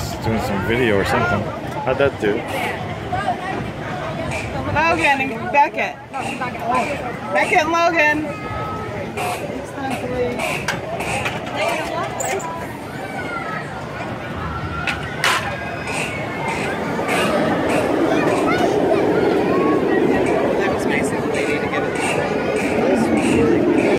just doing some video or something. How'd that do? Logan and Beckett. Beckett and Logan. It's time to leave.